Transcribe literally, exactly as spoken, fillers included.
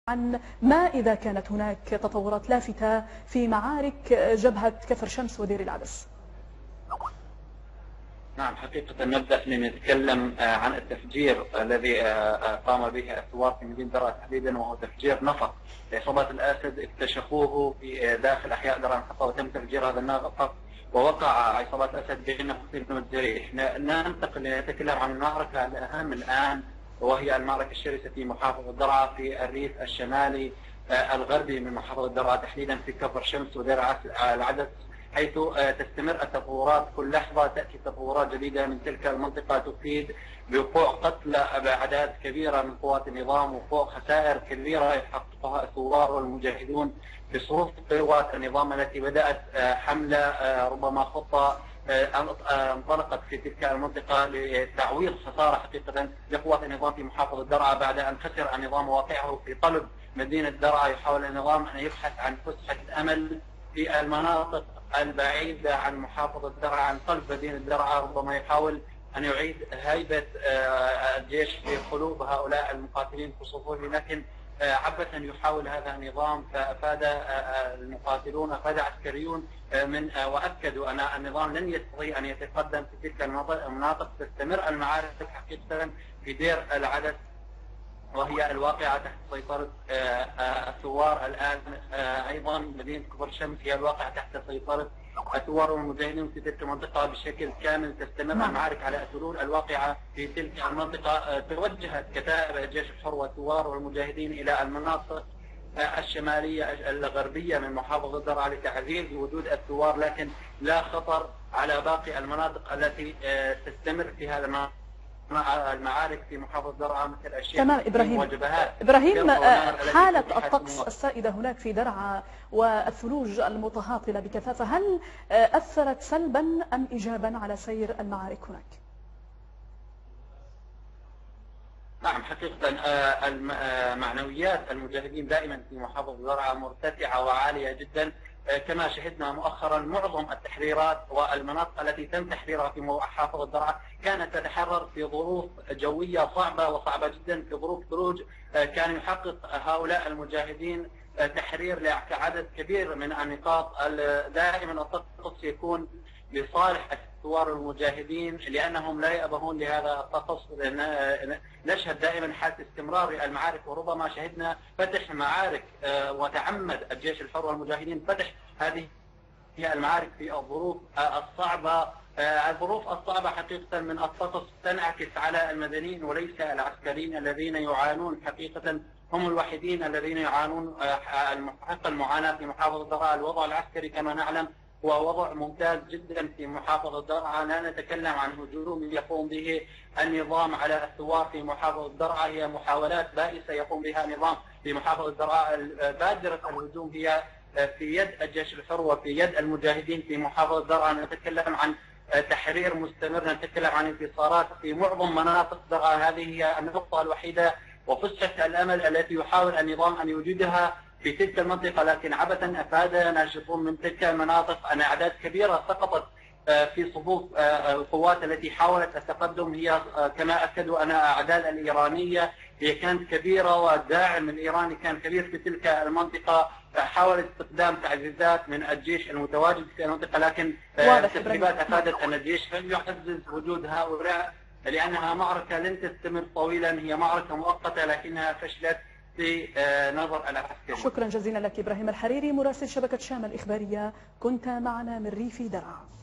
عن ما إذا كانت هناك تطورات لافتة في معارك جبهة كفر شمس ودير العبس. نعم، حقيقة نبدأ لنتكلم عن التفجير الذي قام به الثوار في مدينة درعا تحديدا، وهو تفجير نفق لعصابات الأسد. اكتشفوه في داخل أحياء درعا المحطة وتم تفجير هذا النفق، ووقع عصابات الأسد بين قتيل والجريح. ننتقل لنتكلم عن المعركة الأهم الآن، وهي المعركة الشرسة في محافظة درعا في الريف الشمالي الغربي من محافظة درعا تحديدا في كفر شمس ودير العدس، حيث تستمر التطورات. كل لحظة تأتي تطورات جديدة من تلك المنطقة تفيد بوقوع قتلى بأعداد كبيرة من قوات النظام، وقوع خسائر كبيرة يحققها الثوار والمجاهدون بصفوف قوات النظام التي بدأت حملة ربما خطة انطلقت في تلك المنطقة لتعويض خسارة حقيقة لقوات النظام في محافظة درعا بعد أن خسر النظام واقعه في قلب مدينة درعا. يحاول النظام أن يبحث عن فسحة أمل في المناطق البعيدة عن محافظة درعا، عن قلب مدينة درعا. ربما يحاول أن يعيد هيبة الجيش في قلوب هؤلاء المقاتلين في صفوفه، لكن عبثا يحاول هذا النظام. فأفاد المقاتلون، أفاد عسكريون من وأكدوا أن النظام لن يستطيع أن يتقدم في تلك المناطق. تستمر المعارك حقيقة في دير العدس، وهي الواقعة تحت سيطرة الثوار الآن. أيضا مدينة كفر شمس هي الواقعة تحت سيطرة الثوار والمجاهدين في تلك المنطقة بشكل كامل. تستمر المعارك على الحدود الواقعة في تلك المنطقة. توجهت كتائب الجيش الحر والثوار والمجاهدين إلى المناطق الشمالية الغربية من محافظة درعا لتعزيز وجود الثوار، لكن لا خطر على باقي المناطق التي تستمر في هذا المعارك في محافظة درعا مثل الشيخ. تمام إبراهيم. إبراهيم، حالة الطقس السائدة هناك في درعا والثلوج المتهاطلة بكثافة، هل أثرت سلبا أم إيجابا على سير المعارك هناك؟ نعم، حقيقة معنويات المجاهدين دائما في محافظة درعا مرتفعة وعالية جدا، كما شهدنا مؤخرا. معظم التحريرات والمناطق التي تم تحريرها في محافظة درعا كانت تتحرر في ظروف جوية صعبة وصعبة جدا، في ظروف ثلوج. كان يحقق هؤلاء المجاهدين تحرير لعدد كبير من النقاط. دائما الطقس يكون لصالح الثوار المجاهدين لأنهم لا يأبهون لهذا الطقس. نشهد دائما حالة استمرار المعارك، وربما شهدنا فتح معارك وتعمد الجيش الحر والمجاهدين فتح هذه المعارك في الظروف الصعبة. الظروف الصعبة حقيقة من الطقس تنعكس على المدنيين وليس العسكريين الذين يعانون. حقيقة هم الوحيدين الذين يعانون حق المعاناة في محافظة درعا. الوضع العسكري كما نعلم هو وضع ممتاز جدا في محافظة درعا. لا نتكلم عن هجوم يقوم به النظام على الثوار في محافظة درعا، هي محاولات بائسة يقوم بها النظام في محافظة درعا. بادرة الهجوم هي في يد الجيش الحر وفي يد المجاهدين في محافظة درعا. نتكلم عن تحرير مستمر، نتكلم عن انتصارات في معظم مناطق درعا. هذه هي النقطة الوحيدة وفسحة الأمل التي يحاول النظام أن يوجدها في تلك المنطقة، لكن عبثا أفاد ناشطون من تلك المناطق أن أعداد كبيرة سقطت في صفوف القوات التي حاولت التقدم. هي كما أكدوا أن أعداد الإيرانية هي كانت كبيرة، والداعم الإيراني كان كبير في تلك المنطقة. حاولت استخدام تعزيزات من الجيش المتواجد في المنطقة، لكن التدريبات أفادت أن الجيش لم يعزز وجود هؤلاء لأنها معركة لن تستمر طويلا، هي معركة مؤقتة لكنها فشلت في نظر العسكري. شكرا جزيلا لك إبراهيم الحريري، مراسل شبكة شام الإخبارية، كنت معنا من ريف درعا.